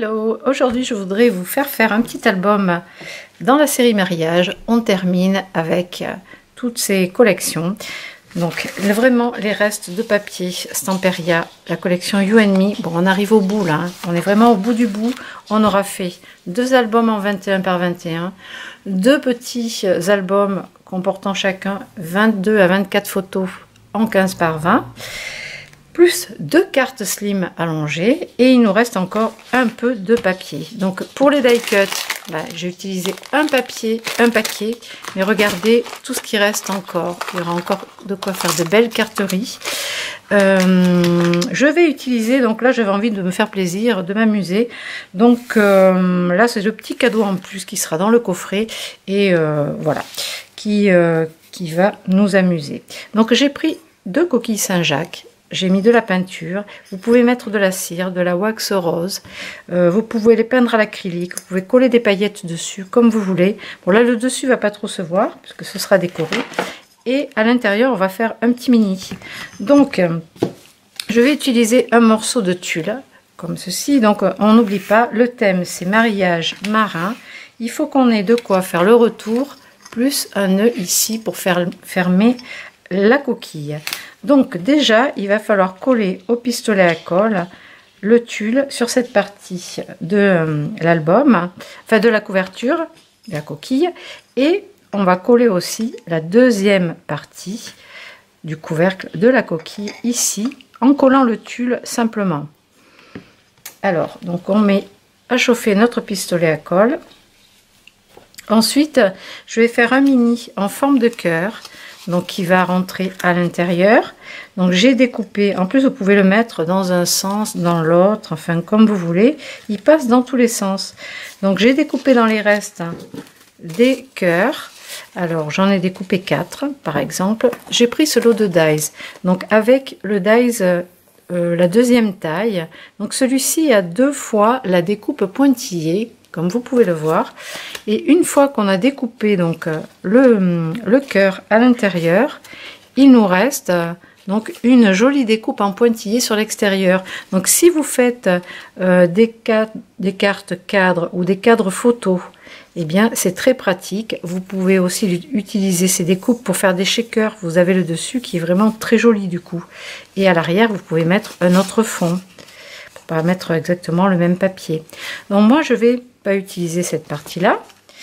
Hello, aujourd'hui je voudrais vous faire un petit album dans la série mariage. On termine avec toutes ces collections. Donc vraiment les restes de papier Stamperia, la collection You and Me. Bon, on arrive au bout là, hein. On est vraiment au bout du bout. On aura fait 2 albums en 21 par 21, 2 petits albums comportant chacun 22 à 24 photos en 15 par 20. Plus 2 cartes slim allongées et il nous reste encore un peu de papier. Donc pour les die cut, j'ai utilisé un papier, un paquet, mais regardez tout ce qui reste encore. Il y aura encore de quoi faire de belles carteries. Je vais utiliser, donc là j'avais envie de me faire plaisir, de m'amuser. Donc là c'est le petit cadeau en plus qui sera dans le coffret et voilà, qui va nous amuser. Donc j'ai pris 2 coquilles Saint-Jacques. J'ai mis de la peinture, vous pouvez mettre de la cire, de la wax rose, vous pouvez les peindre à l'acrylique, vous pouvez coller des paillettes dessus comme vous voulez. Bon là le dessus va pas trop se voir puisque ce sera décoré et à l'intérieur on va faire un petit mini. Donc je vais utiliser un morceau de tulle comme ceci. Donc on n'oublie pas, le thème c'est mariage marin, il faut qu'on ait de quoi faire le retour plus un nœud ici pour faire fermer la coquille. Donc déjà il va falloir coller au pistolet à colle le tulle sur cette partie de l'album, enfin de la couverture de la coquille, et on va coller aussi la deuxième partie du couvercle de la coquille ici en collant le tulle simplement. Alors donc on met à chauffer notre pistolet à colle. Ensuite je vais faire un mini en forme de cœur, donc qui va rentrer à l'intérieur. Donc j'ai découpé, en plus vous pouvez le mettre dans un sens, dans l'autre, enfin comme vous voulez, il passe dans tous les sens. Donc j'ai découpé dans les restes des cœurs. Alors j'en ai découpé 4 par exemple. J'ai pris ce lot de dies, donc avec le dies la deuxième taille. Donc celui-ci a 2 fois la découpe pointillée comme vous pouvez le voir, et une fois qu'on a découpé donc le cœur à l'intérieur, il nous reste donc une jolie découpe en pointillé sur l'extérieur. Donc si vous faites des cartes cadres ou des cadres photos, eh bien c'est très pratique. Vous pouvez aussi utiliser ces découpes pour faire des shakers. Vous avez le dessus qui est vraiment très joli du coup, et à l'arrière vous pouvez mettre un autre fond pour pas mettre exactement le même papier. Donc moi je vais pas utiliser cette partie là,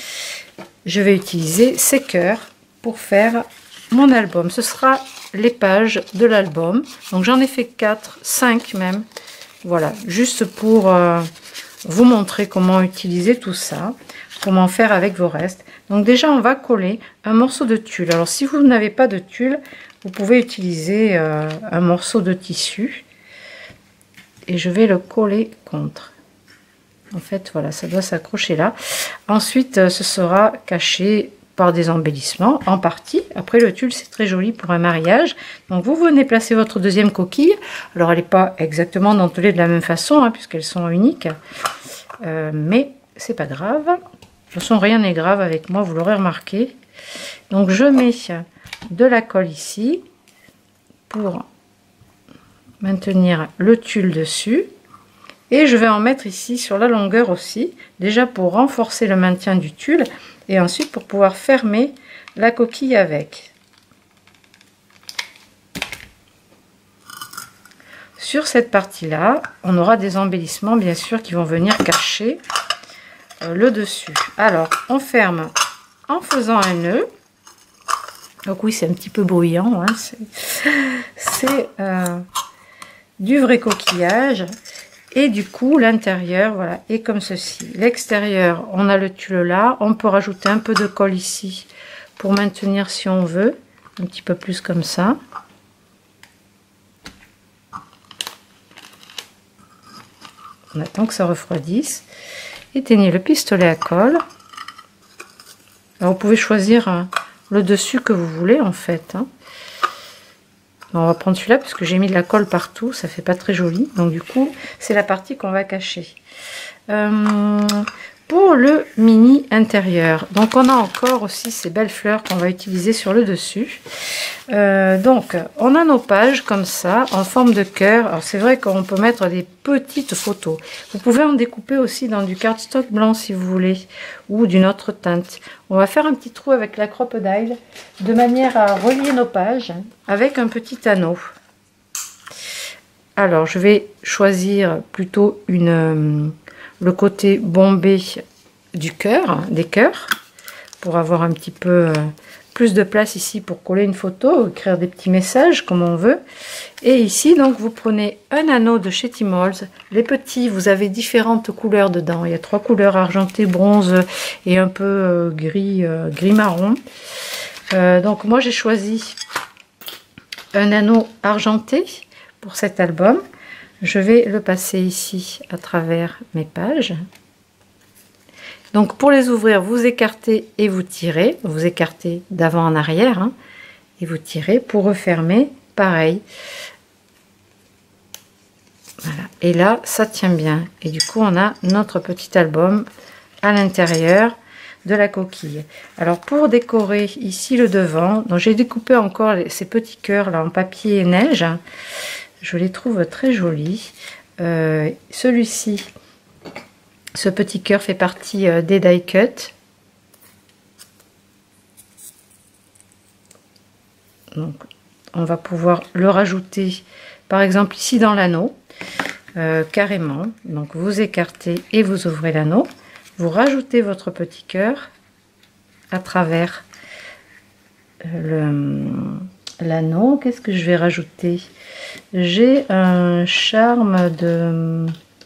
je vais utiliser ces cœurs pour faire mon album. Ce sera les pages de l'album, donc j'en ai fait 4, 5 même, voilà, juste pour vous montrer comment utiliser tout ça, comment faire avec vos restes. Donc déjà on va coller un morceau de tulle. Alors si vous n'avez pas de tulle, vous pouvez utiliser un morceau de tissu et je vais le coller contre. En fait, voilà, ça doit s'accrocher là. Ensuite, ce sera caché par des embellissements en partie. Après, le tulle, c'est très joli pour un mariage. Donc, vous venez placer votre deuxième coquille. Alors, elle n'est pas exactement dentelée de la même façon, hein, puisqu'elles sont uniques. Mais c'est pas grave. De toute façon, rien n'est grave avec moi, vous l'aurez remarqué. Donc, je mets de la colle ici pour maintenir le tulle dessus. Et je vais en mettre ici sur la longueur aussi, déjà pour renforcer le maintien du tulle et ensuite pour pouvoir fermer la coquille avec. Sur cette partie-là, on aura des embellissements bien sûr qui vont venir cacher le dessus. Alors, on ferme en faisant un nœud. Donc oui, c'est un petit peu bruyant, hein, c'est du vrai coquillage. Et du coup l'intérieur voilà est comme ceci. L'extérieur on a le tulle là, on peut rajouter un peu de colle ici pour maintenir si on veut, un petit peu plus comme ça. On attend que ça refroidisse. Éteignez le pistolet à colle. Alors vous pouvez choisir le dessus que vous voulez en fait, hein. On va prendre celui-là parce que j'ai mis de la colle partout, ça fait pas très joli. Donc du coup, c'est la partie qu'on va cacher. Pour le mini intérieur, donc on a encore aussi ces belles fleurs qu'on va utiliser sur le dessus. Donc on a nos pages comme ça en forme de cœur. Alors c'est vrai qu'on peut mettre des petites photos, vous pouvez en découper aussi dans du cardstock blanc si vous voulez, ou d'une autre teinte. On va faire un petit trou avec la crocodile de manière à relier nos pages avec un petit anneau. Alors je vais choisir plutôt le côté bombé du cœur, des cœurs, pour avoir un petit peu plus de place ici pour coller une photo, écrire des petits messages comme on veut. Et ici donc vous prenez un anneau de chez Tmall. Les petits, vous avez différentes couleurs dedans. Il y a 3 couleurs: argenté, bronze et un peu gris marron. Donc moi j'ai choisi un anneau argenté pour cet album. Je vais le passer ici à travers mes pages. Donc pour les ouvrir, vous écartez et vous tirez. Vous écartez d'avant en arrière hein, et vous tirez. Pour refermer, pareil. Voilà. Et là, ça tient bien. Et du coup, on a notre petit album à l'intérieur de la coquille. Alors pour décorer ici le devant, donc j'ai découpé encore ces petits cœurs là en papier neige. Je les trouve très jolis. Celui-ci, ce petit cœur fait partie des die cut. Donc, on va pouvoir le rajouter, par exemple ici dans l'anneau, carrément. Donc vous écartez et vous ouvrez l'anneau. Vous rajoutez votre petit cœur à travers l'anneau. Qu'est-ce que je vais rajouter? J'ai un charme de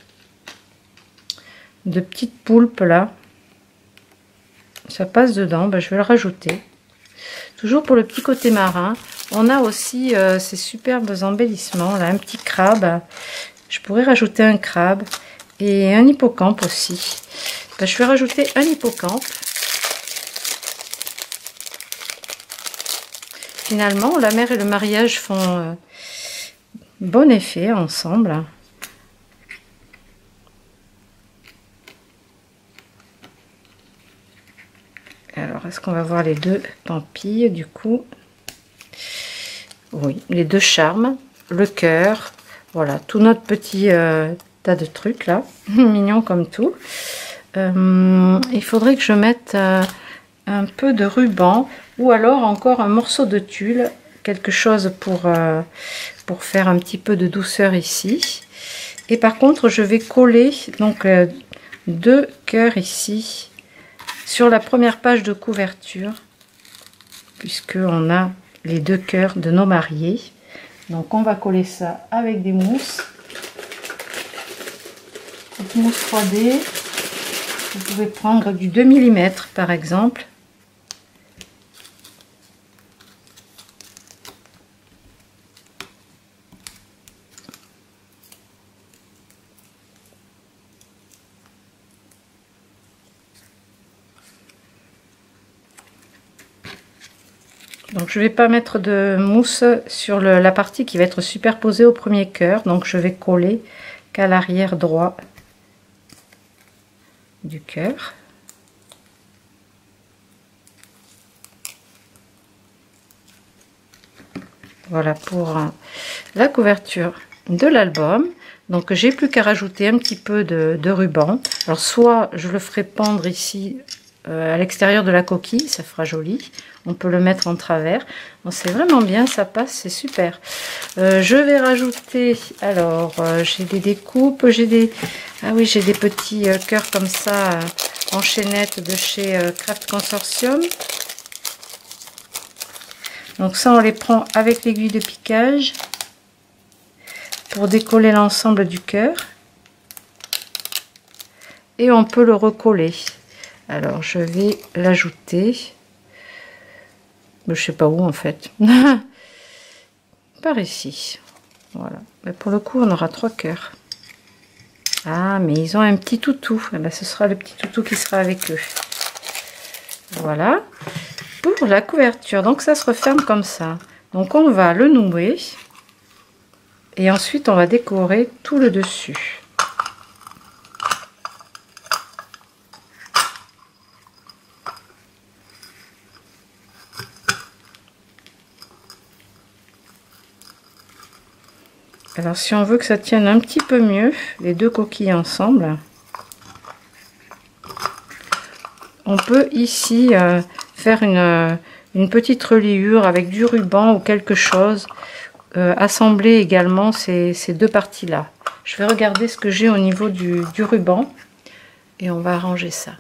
petite poulpe là. Ça passe dedans. Ben, je vais le rajouter. Toujours pour le petit côté marin. On a aussi ces superbes embellissements là. Un petit crabe. Je pourrais rajouter un crabe et un hippocampe aussi. Ben, je vais rajouter un hippocampe. Finalement, la mer et le mariage font bon effet ensemble. Alors, est-ce qu'on va voir les deux pampilles du coup? Oui, les deux charmes, le cœur, voilà, tout notre petit tas de trucs là, mignon comme tout. Il faudrait que je mette un peu de ruban ou alors encore un morceau de tulle, quelque chose pour faire un petit peu de douceur ici. Et par contre, je vais coller donc 2 cœurs ici sur la première page de couverture, puisque on a les 2 cœurs de nos mariés. Donc on va coller ça avec des mousses, petite mousse 3D. Vous pouvez prendre du 2 mm par exemple. Donc je ne vais pas mettre de mousse sur la partie qui va être superposée au premier cœur. Donc je vais coller qu'à l'arrière droit du cœur. Voilà pour la couverture de l'album. Donc j'ai plus qu'à rajouter un petit peu de ruban. Alors soit je le ferai pendre ici à l'extérieur de la coquille, ça fera joli. On peut le mettre en travers. C'est vraiment bien, ça passe, c'est super. Je vais rajouter, alors j'ai des découpes, j'ai des petits cœurs comme ça en chaînette de chez Craft Consortium. Donc ça, on les prend avec l'aiguille de piquage pour décoller l'ensemble du cœur. Et on peut le recoller. Alors, je vais l'ajouter. Je sais pas où en fait. Par ici. Voilà. Mais pour le coup, on aura 3 cœurs. Ah, mais ils ont un petit toutou. Eh ben, ce sera le petit toutou qui sera avec eux. Voilà. Pour la couverture, donc ça se referme comme ça. Donc on va le nouer. Et ensuite, on va décorer tout le dessus. Alors si on veut que ça tienne un petit peu mieux, les deux coquilles ensemble, on peut ici faire une petite reliure avec du ruban ou quelque chose, assembler également ces deux parties là. Je vais regarder ce que j'ai au niveau du ruban et on va arranger ça.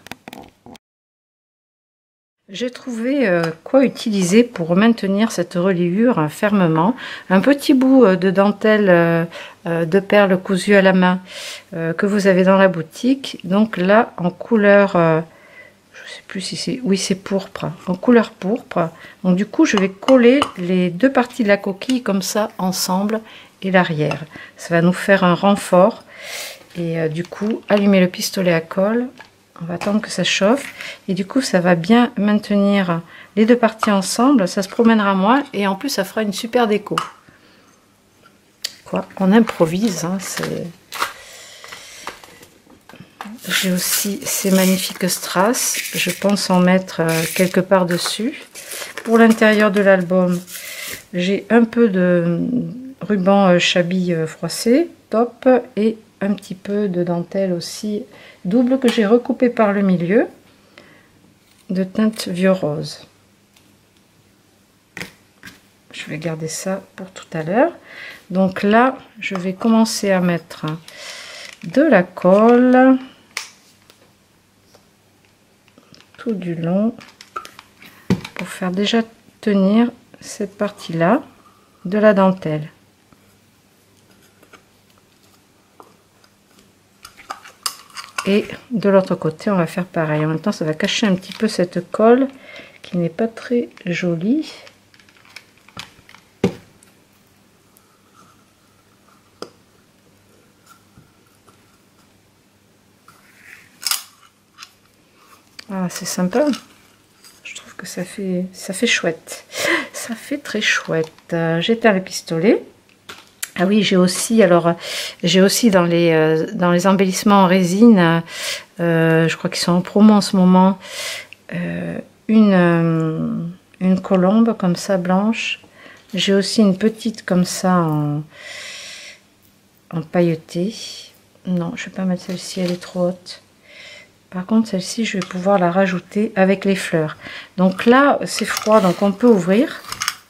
J'ai trouvé quoi utiliser pour maintenir cette reliure fermement. Un petit bout de dentelle de perles cousues à la main que vous avez dans la boutique. Donc là, en couleur, je sais plus si c'est, oui c'est pourpre, en couleur pourpre. Donc du coup, je vais coller les deux parties de la coquille comme ça ensemble et l'arrière. Ça va nous faire un renfort. Et du coup, allumer le pistolet à colle. On va attendre que ça chauffe et du coup ça va bien maintenir les deux parties ensemble, ça se promènera moins et en plus ça fera une super déco. Quoi, on improvise, hein, j'ai aussi ces magnifiques strass, je pense en mettre quelque part dessus. Pour l'intérieur de l'album, j'ai un peu de ruban chablis froissé, top, et un petit peu de dentelle aussi double que j'ai recoupé par le milieu de teinte vieux rose. Je vais garder ça pour tout à l'heure. Donc là, je vais commencer à mettre de la colle tout du long pour faire déjà tenir cette partie-là de la dentelle. Et de l'autre côté, on va faire pareil. En même temps, ça va cacher un petit peu cette colle qui n'est pas très jolie. Ah, c'est sympa. Je trouve que ça fait chouette. Ça fait très chouette. J'éteins le pistolet. Ah oui, j'ai aussi dans les embellissements en résine, je crois qu'ils sont en promo en ce moment, une colombe comme ça blanche. J'ai aussi une petite comme ça en pailleté. Non, je vais pas mettre celle-ci, elle est trop haute. Par contre, celle-ci, je vais pouvoir la rajouter avec les fleurs. Donc là, c'est froid, donc on peut ouvrir.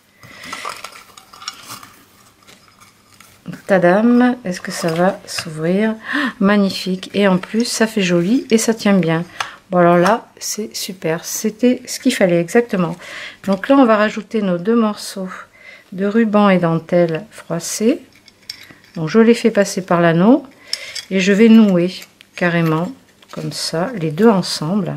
Tadam, est-ce que ça va s'ouvrir? Magnifique, et en plus ça fait joli et ça tient bien. Bon alors là c'est super, c'était ce qu'il fallait exactement. Donc là on va rajouter nos deux morceaux de ruban et dentelle froissée. Donc je les fais passer par l'anneau et je vais nouer carrément comme ça les deux ensemble.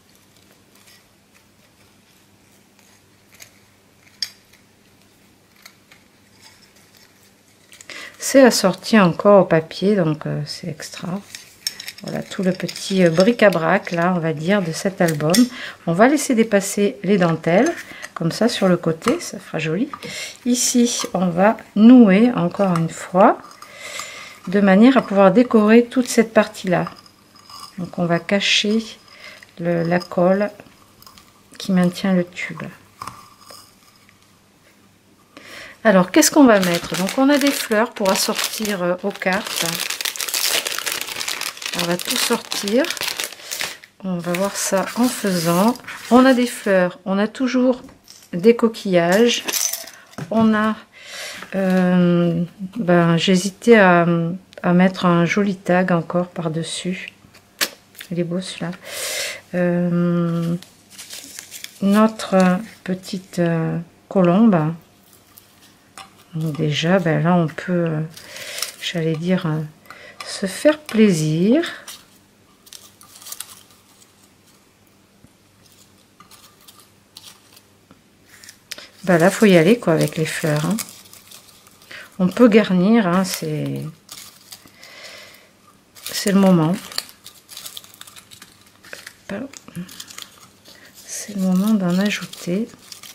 C'est assorti encore au papier, donc c'est extra. Voilà tout le petit bric-à-brac là, on va dire, de cet album. On va laisser dépasser les dentelles comme ça sur le côté, ça fera joli. Ici on va nouer encore une fois de manière à pouvoir décorer toute cette partie là. Donc on va cacher la colle qui maintient le tube. Alors, qu'est-ce qu'on va mettre? Donc, on a des fleurs pour assortir aux cartes. On va tout sortir. On va voir ça en faisant. On a des fleurs. On a toujours des coquillages. On a... j'hésitais à mettre un joli tag encore par-dessus. Il est beau celui-là. Notre petite colombe. Donc déjà, là on peut, j'allais dire, se faire plaisir. Là, faut y aller quoi avec les fleurs. Hein. On peut garnir, hein, c'est le moment. C'est le moment d'en ajouter.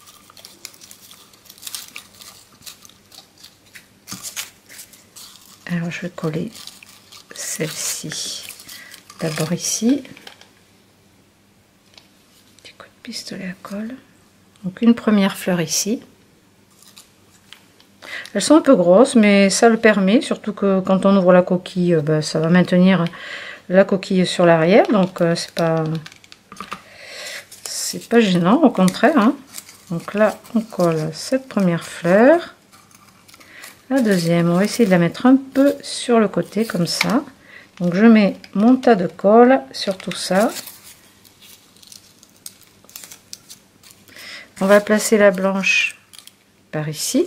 Alors je vais coller celle-ci d'abord ici, petit coup de pistolet à colle. Donc une première fleur ici. Elles sont un peu grosses, mais ça le permet, surtout que quand on ouvre la coquille, ça va maintenir la coquille sur l'arrière, donc c'est pas gênant, au contraire, hein. Donc là, on colle cette première fleur. La deuxième, on va essayer de la mettre un peu sur le côté, comme ça. Donc je mets mon tas de colle sur tout ça. On va placer la blanche par ici.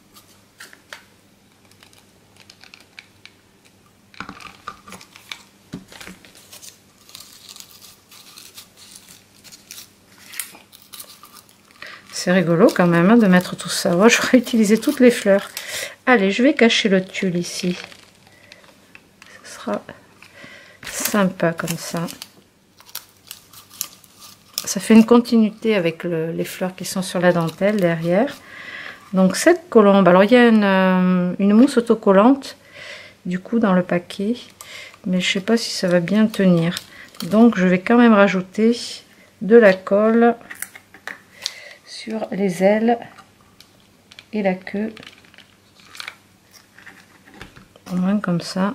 C'est rigolo quand même hein, de mettre tout ça. Moi, j'aurais utilisé toutes les fleurs. Allez, je vais cacher le tulle ici. Ce sera sympa comme ça. Ça fait une continuité avec les fleurs qui sont sur la dentelle derrière. Donc cette colombe, alors il y a une mousse autocollante du coup dans le paquet. Mais je sais pas si ça va bien tenir. Donc je vais quand même rajouter de la colle sur les ailes et la queue, au moins comme ça.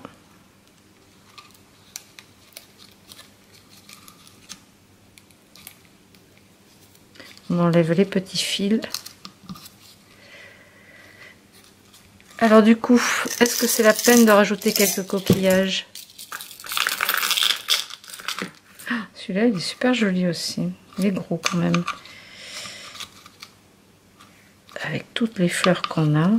On enlève les petits fils. Alors du coup, est-ce que c'est la peine de rajouter quelques coquillages? Celui-là il est super joli aussi, il est gros quand même. Avec toutes les fleurs qu'on a.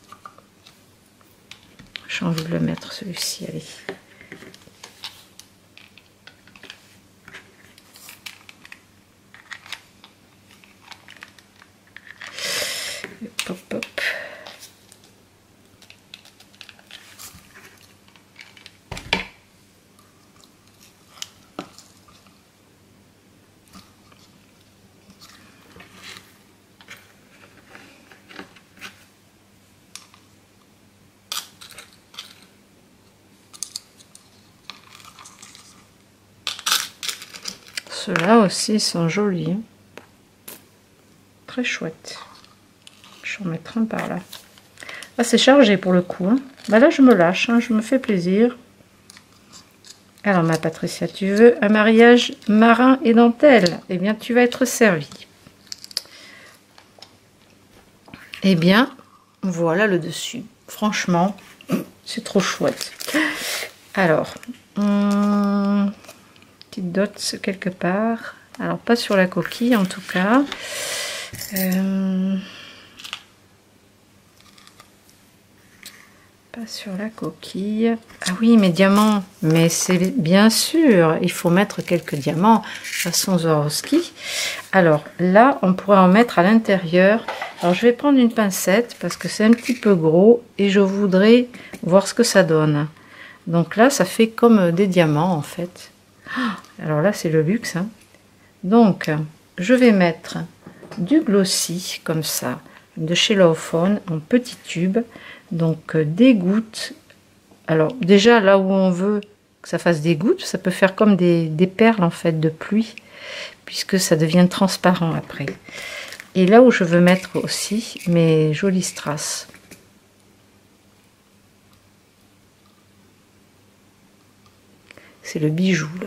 J'ai envie de le mettre celui-ci, allez. Hop, hop. Ceux-là aussi sont jolis. Très chouette. Je vais en mettre un par là. Ah, c'est chargé pour le coup. Hein. Bah là, je me lâche. Hein, je me fais plaisir. Alors, ma Patricia, tu veux un mariage marin et dentelle? Eh bien, tu vas être servie. Eh bien, voilà le dessus. Franchement, c'est trop chouette. Alors, petite dot quelque part. Alors, pas sur la coquille en tout cas. Pas sur la coquille. Ah oui, mes diamants. Mais c'est bien sûr, il faut mettre quelques diamants façon Swarovski. Alors là, on pourrait en mettre à l'intérieur. Alors je vais prendre une pincette parce que c'est un petit peu gros et je voudrais voir ce que ça donne. Donc là, ça fait comme des diamants en fait. Alors là, c'est le luxe. Hein. Donc, je vais mettre du glossy comme ça, de chez Laophone en petit tube. Donc des gouttes. Alors déjà là où on veut que ça fasse des gouttes, ça peut faire comme des perles en fait de pluie, puisque ça devient transparent après. Et là où je veux mettre aussi mes jolies strass. C'est le bijou là.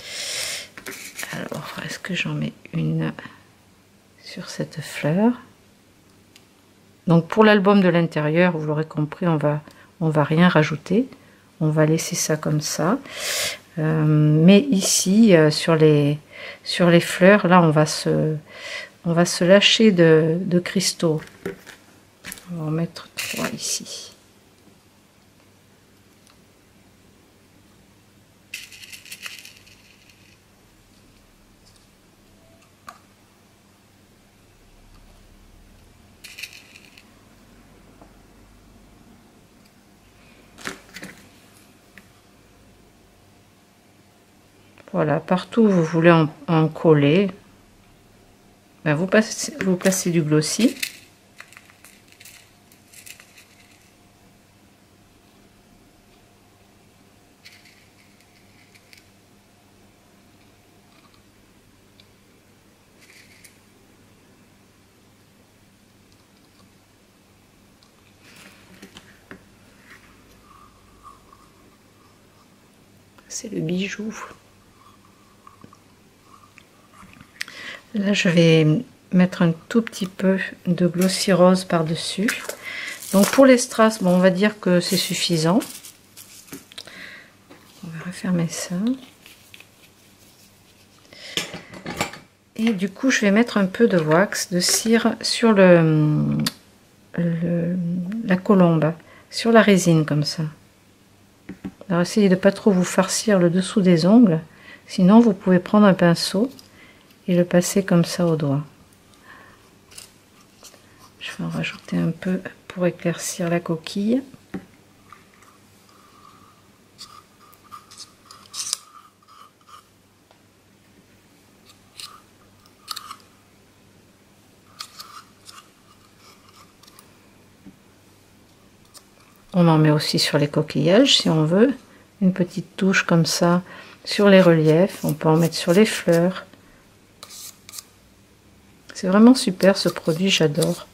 Alors est-ce que j'en mets une sur cette fleur? Donc pour l'album de l'intérieur, vous l'aurez compris, on va rien rajouter. On va laisser ça comme ça. Mais ici, sur les fleurs, là, on va se lâcher de cristaux. On va en mettre 3 ici. Voilà, partout où vous voulez en coller, ben vous placez du glossy. c'est le bijou. Là, je vais mettre un tout petit peu de Glossy Rose par-dessus. Donc pour les strass, bon, on va dire que c'est suffisant. On va refermer ça. Et du coup, je vais mettre un peu de wax, de cire sur la colombe, sur la résine comme ça. Alors essayez de ne pas trop vous farcir le dessous des ongles, sinon vous pouvez prendre un pinceau et le passer comme ça au doigt. Je vais en rajouter un peu pour éclaircir la coquille. On en met aussi sur les coquillages si on veut. Une petite touche comme ça sur les reliefs. On peut en mettre sur les fleurs. C'est vraiment super ce produit, j'adore.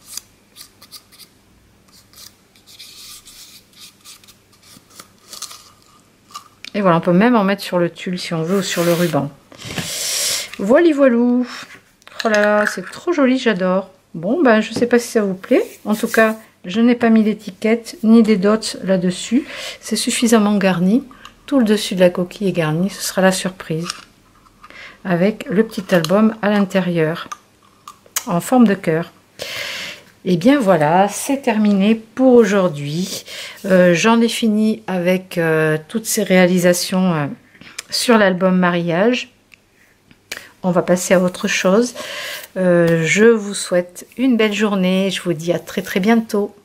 Et voilà, on peut même en mettre sur le tulle si on veut ou sur le ruban. Voilà, voilou. Oh là là, c'est trop joli, j'adore. Bon, ben, je sais pas si ça vous plaît. En tout cas, je n'ai pas mis d'étiquette ni des dots là-dessus. C'est suffisamment garni. Tout le dessus de la coquille est garni. Ce sera la surprise. Avec le petit album à l'intérieur. En forme de cœur. Et bien voilà, c'est terminé pour aujourd'hui. J'en ai fini avec toutes ces réalisations sur l'album mariage. On va passer à autre chose. Je vous souhaite une belle journée. Je vous dis à très bientôt.